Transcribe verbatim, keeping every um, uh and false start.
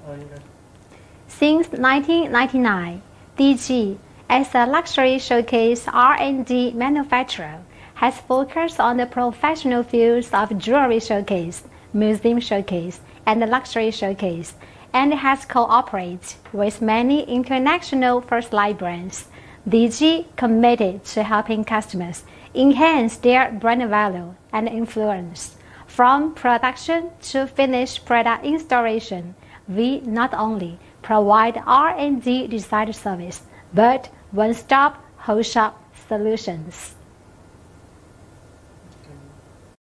Since nineteen ninety-nine, D G, as a luxury showcase R and D manufacturer, has focused on the professional fields of jewelry showcase, museum showcase, and luxury showcase, and has cooperated with many international first-line brands. D G committed to helping customers enhance their brand value and influence. From production to finished product installation, we not only provide R and D design service, but one-stop whole shop solutions.